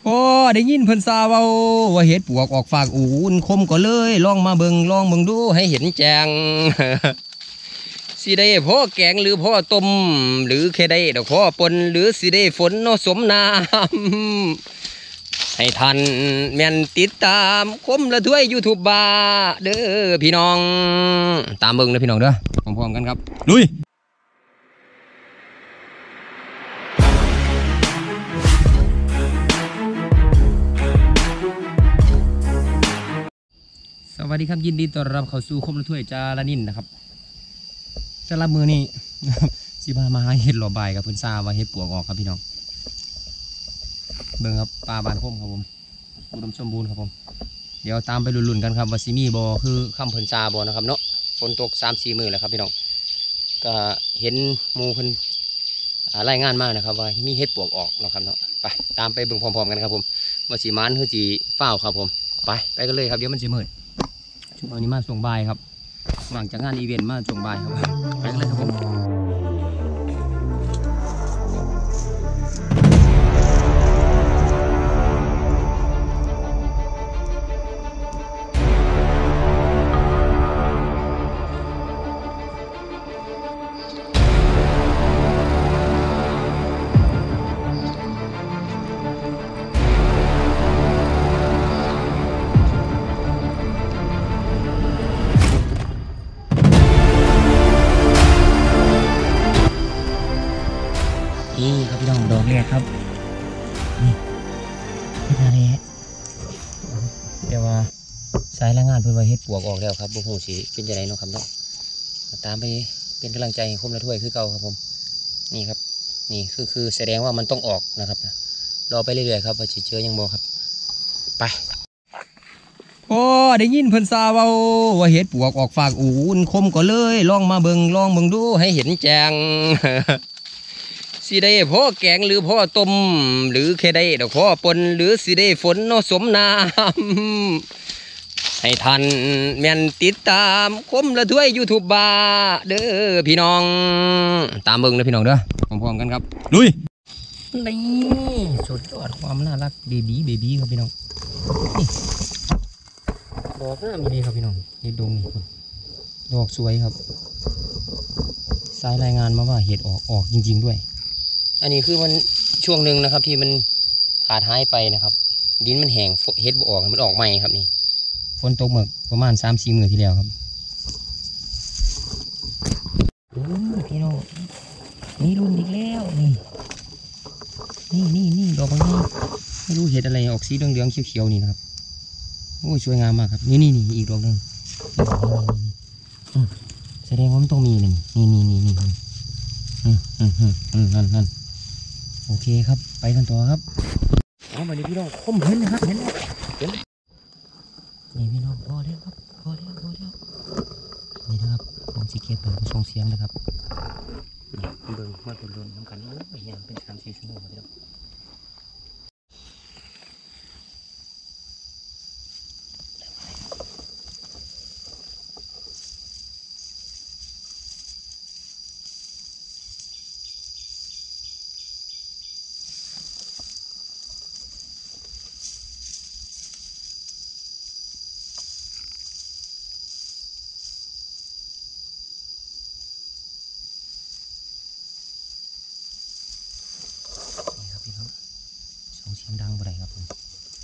โอ้ได้ยินเพิ่นซาเว้าว่าเห็ดปวกออกฝากอูนคมก็เลยลองมาเบิ่งดูให้เห็นแจง สิได้พ่อแกงหรือพ่อต้มหรือแค่ได้ดอกพ่อปนหรือสิได้ฝนเนาะสมน้ำให้ทันแม่นติดตามคมละถ้วยยูทูบบาเด้อพี่น้องตามเบิ่งนะพี่น้องเด้อพร้อมๆกันครับลุยสวัสดีครับยินดีต้อนรับเข้าสู่คมละถ้วยจาระนินนะครับจะรับมือนี่ สิพามาเห็ดหล่อบายกับเพิ่นซาว่าเห็ดปวกออกครับพี่น้องเบิ่งครับปลาบานคมครับผมอุดมสมบูรณ์ครับผมเดี๋ยวตามไปลุ้นๆกันครับว่าสิมีบ่คือคำเพิ่นซาบ่นะครับเนาะฝนตก 3-4 มื้อแล้วครับพี่น้องก็เห็นหมู่เพิ่นรายงานมานะครับว่ามีเห็ดปวกออกนะครับเนาะไปตามไปเบิ่งพร้อมๆกันครับผมว่าสิมันคือสิฟ้าวครับผมไปกันเลยครับเดี๋ยวมันสิมืดช่วงนี้มาส่งบ่ายครับหลังจากงานอีเวนต์มาส่งบ่ายครับไปกันเลยครับผมนี่ครับพี่น้องดอกแรกครับนี่เห็ดอะไรฮะเดี๋ยวว่าสายรายงานเพื่อว่าเห็ดปวกออกแล้วครับบุ้งหูสีเป็นจะไหนเนาะครับเนาะตามไปเป็นกำลังใจให้คมละถ้วยคือเก่าครับผมนี่ครับนี่คือแสดงว่ามันต้องออกนะครับรอไปเรื่อยๆครับว่าจะเจอยังบ่ครับไปโอ้ได้ยินเพิ่นซาเว้าว่าเห็ดปวกออกฝากอูนคมก็เลยลองมาเบิ่งดูให้เห็นแจง สิได้พ่อแกงหรือพ่อต้มหรือแค่ได้ดอกพ่อปนหรือสิได้ฝนเนาะสมน้ำให้ทันแม่นติดตามคมละถ้วยยูทูบบาเด้อพี่น้องตามเบิ่งนะพี่น้องเด้อพร้อมๆกันครับลุยนี่สุดยอดความน่ารักเบบี้ครับพี่น้องนี่ดอกน่ามีดีครับพี่น้องเห็ดดงนี่ดอกสวยครับสายรายงานมาว่าเห็ดออกจริงๆด้วยอันนี้คือมันช่วงหนึ่งนะครับที่มันขาดหายไปนะครับดินมันแห้งเห็ดบ่ออกมันออกใหม่ครับนี่ฝนตกเมื่อประมาณ 3-4 มื้อที่แล้วครับพี่น้องนี่รุ่นอีกแล้วนี่ดอกบางนี้ไม่รู้เห็ดอะไรออกสีเหลืองๆเขียวๆนี่นะครับโอ้ยสวยงามมากครับนี่อีกดอกหนึ่งแสดงว่ามันต้องมีนี่นั่นโอเคครับไปกันต่อครับเอามาเลยพี่น้องคมเห็นนะครับเห็นนี่พี่น้องพอแล้วครับพอแล้วนี่นะครับผมจะเก็บเป็นส่งเสียงนะครับนี่เบิ่งมาเป็นรุ่นน้ำกันโอ้ยยังเป็น3-4 ชั่วโมงพี่น้องเสียงดังบ่ได้ครับผม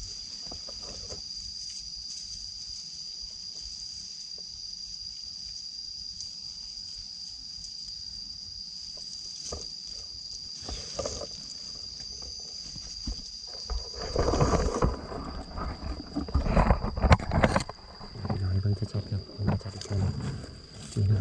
เราให้เบิ่งชัดๆครับมาจัดอีกคนนี่นะ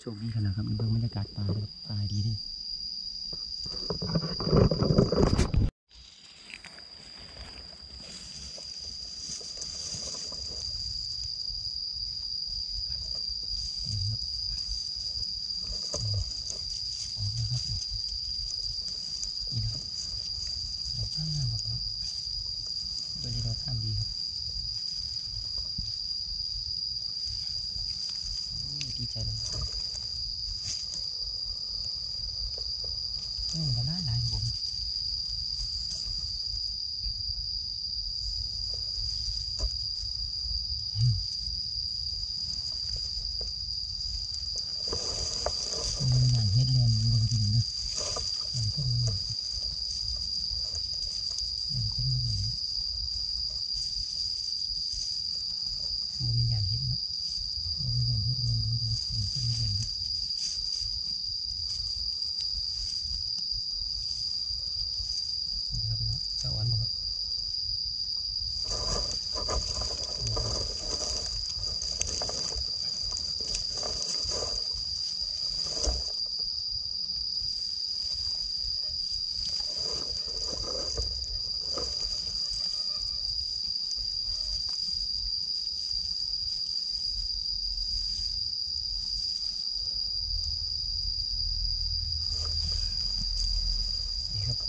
คดีขนาดครับเบิ่งบรรยากาศป่าเลยครับป่าดีดิดีใจเลยมาหลายครับผมอย่างเฮ็ดเรียนอยู่ตรงนี้นะอย่างก็มีอย่างก็มีอย่างมันมีอย่างเฮ็ดเนาะมันมีอย่างเฮ็ดเรียนอยู่อย่างก็มีอย่างนี่ครับพี่น้องเจ้าอันบ่ครับนี่ครับ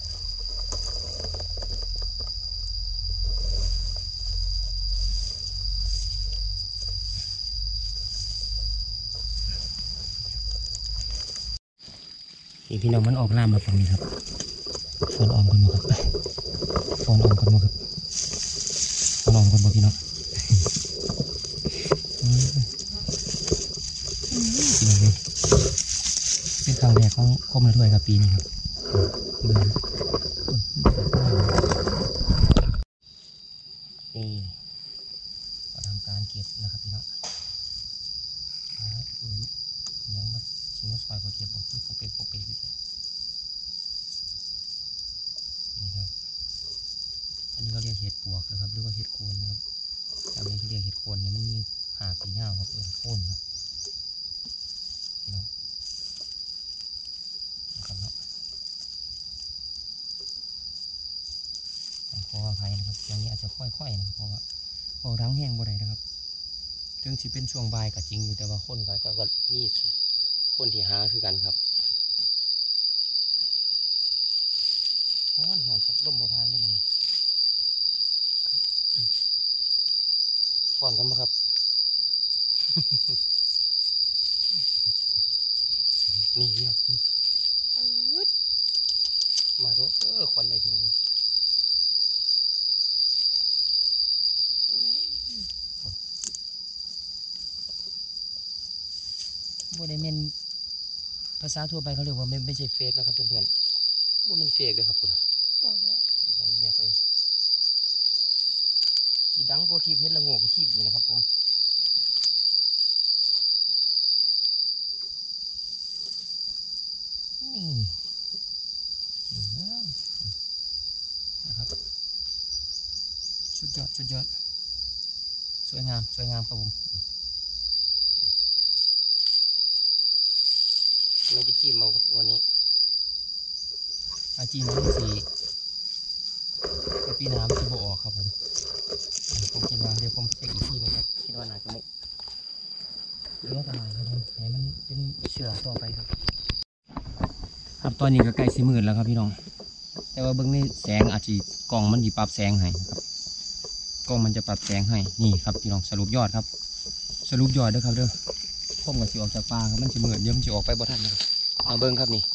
พี่น้องมันออกล่ามมาฝั่งนี้ครับฟอนออมกันมาครับฟอนออมกันมาครับฟอนออมกันมาพี่น้องเป็นครั้งแรกของคมละถ้วยครับปีนี้ครับนี่มาทำการเก็บนะครับพี่น้องครับยังมาชิมว่าซอยเขาเก็บบอกคือปกเป๊กอยู่เลยนี่ครับอันนี้เขาเรียกเห็ดปวกนะครับหรือว่าเห็ดโคนนะครับแต่ไม่เขาเรียกเห็ดโคนเนี่ยมันมีหากสีเงาครับโคนครับพี่น้องนะครับเนาะขออภัยนะครับอย่างนี้อาจจะค่อยๆนะครับเพราะว่าเอาดังแห้งบ่ได้นะครับถึงที่เป็นช่วงบ่ายก็จริงอยู่แต่ว่าคนก็มีคนที่หาคือกันครับฮ้อนครับลมโบพานเลยมั้งครับฟอนกันบ่ครับ นี่ครับมาดูควันเลยพี่น้องบัวไดเมนภาษาทั่วไปเขาเรียกว่าไม่ใช่เฟกนะครับเพื่อนๆบัวเป็นเฟกเลยครับคุณบอกเลยเนี่ยไปสีดังกว่าคีบเพชรละโง่กับคีบอยู่นะครับผมนี่นะครับสุดยอดสวยงามครับผมไม่ได้จิ้มมาวันนี้อาจิ้มมันสีปีน้ำจะโบออกครับผมคิดว่าเดี๋ยวผมเช็คอีกทีนะครับคิดว่าน่าจะมุกเลือดอะไรครับผมให้มันเป็นเชื้อต่อไปครับตอนนี้ก็ใกล้สิมืดแล้วครับพี่น้องแต่ว่าเบื้องนี้แสงอาจจะกล้องมันจะปรับแสงให้ครับกล้องมันจะปรับแสงให้นี่ครับพี่น้องสรุปยอดครับสรุปยอดด้วยครับเด้อผมกับสิออกจากป่าครับมันจะมืดเดี๋ยวมันจะออกไปบ่ทันนะครับเอาเบิ้งครับนี่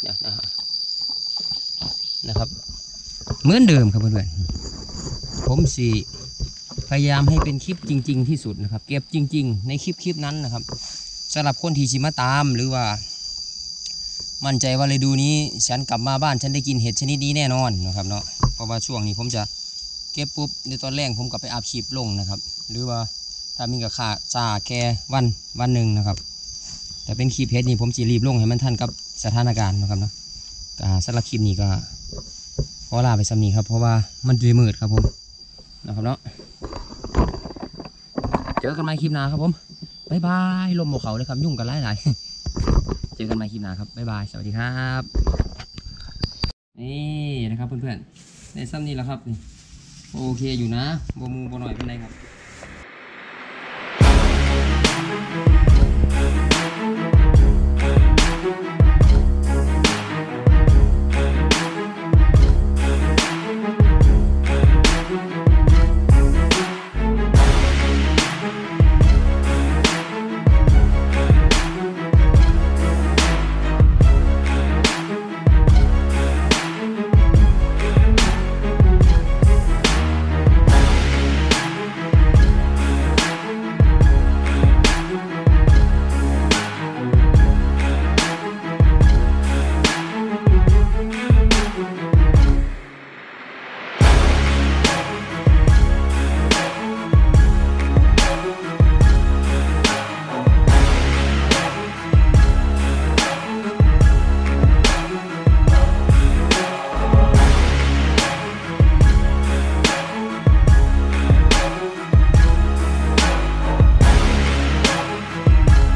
นะครับเหมือนเดิมครับเพื่อนๆผมสิพยายามให้เป็นคลิปจริงๆที่สุดนะครับเก็บจริงๆในคลิปนั้นนะครับสำหรับคนที่ชิมาตามหรือว่ามั่นใจว่าฤดูนี้ฉันกลับมาบ้านฉันได้กินเห็ดชนิดนี้แน่นอนนะครับเนาะเพราะว่าช่วงนี้ผมจะเก็บปุ๊บในตอนแรกผมก็ไปอาบชีพลงนะครับหรือว่าถ้ามีกับขาซาแค่วันหนึ่งนะครับแต่เป็นคลิปเห็ดนี่ผมจะรีบลงให้มันทันกับสถานการณ์นะครับเนาะสำหรับคลิปนี้ก็ขอลาไปซ้ำนี้ครับเพราะว่ามันจะมืดครับผมนะครับเนาะเจอกันใหม่คลิปหน้าครับผมบ๊ายบายลมหมวกเขาเลยครับยุ่งกันหลายเจอกันใหม่คลิปหน้าครับบ๊ายบายสวัสดีครับนี่นะครับเพื่อนๆในซ้ำนี้แหละครับนี่โอเคอยู่นะโบมูโบหน่อยเป็นไรครับ